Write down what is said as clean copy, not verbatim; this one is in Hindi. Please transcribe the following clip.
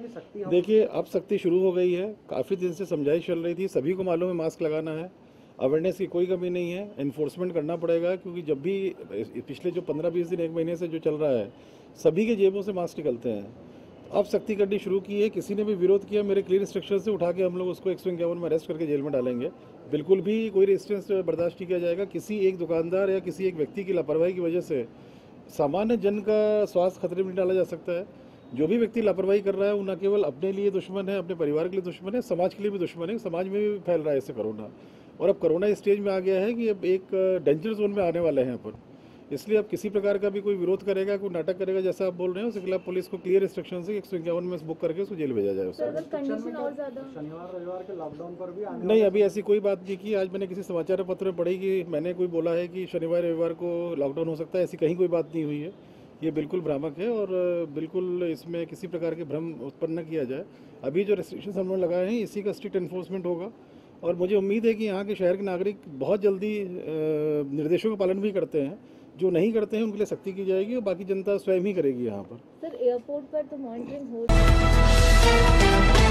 कि सख्ती देखिए, अब सख्ती शुरू हो गई है। काफ़ी दिन से समझाइश चल रही थी, सभी को मालूम है मास्क लगाना है। अवेयरनेस की कोई कमी नहीं है, इन्फोर्समेंट करना पड़ेगा, क्योंकि जब भी पिछले जो 15-20 दिन 1 महीने से जो चल रहा है, सभी के जेबों से मास्क निकलते हैं। अब सख्ती करनी शुरू की है। किसी ने भी विरोध किया, मेरे क्लियर इंस्ट्रक्शन से उठा के हम लोग उसको 151 में अरेस्ट करके जेल में डालेंगे। बिल्कुल भी कोई रेजिस्टेंस बर्दाश्त नहीं किया जाएगा। किसी एक दुकानदार या किसी एक व्यक्ति की लापरवाही की वजह से सामान्य जन का स्वास्थ्य खतरे में नहीं डाला जा सकता है। जो भी व्यक्ति लापरवाही कर रहा है वो न केवल अपने लिए दुश्मन है, अपने परिवार के लिए दुश्मन है, समाज के लिए भी दुश्मन है। समाज में भी फैल रहा है इससे कोरोना, और अब कोरोना इस स्टेज में आ गया है कि अब एक डेंजर जोन में आने वाले हैं अपन। इसलिए अब किसी प्रकार का भी कोई विरोध करेगा, कोई नाटक करेगा, जैसा आप बोल रहे हैं, उसके खिलाफ पुलिस को क्लियर इंस्ट्रक्शन से 151 में बुक करके उसको जेल भेजा जाए। शनिवार रविवार के लॉकडाउन पर भी नहीं, अभी ऐसी कोई बात नहीं की। आज मैंने किसी समाचार पत्र में पढ़ी कि मैंने कोई बोला है कि शनिवार रविवार को लॉकडाउन हो सकता है, ऐसी कहीं कोई बात नहीं हुई है। ये बिल्कुल भ्रामक है और बिल्कुल इसमें किसी प्रकार के भ्रम उत्पन्न न किया जाए। अभी जो रेस्ट्रिक्शंस हम लोग लगाए हैं, इसी का स्ट्रिक्ट एनफोर्समेंट होगा, और मुझे उम्मीद है कि यहाँ के शहर के नागरिक बहुत जल्दी निर्देशों का पालन भी करते हैं। जो नहीं करते हैं उनके लिए सख्ती की जाएगी और बाकी जनता स्वयं ही करेगी यहाँ पर। सर, एयरपोर्ट पर तो मॉनिटरिंग हो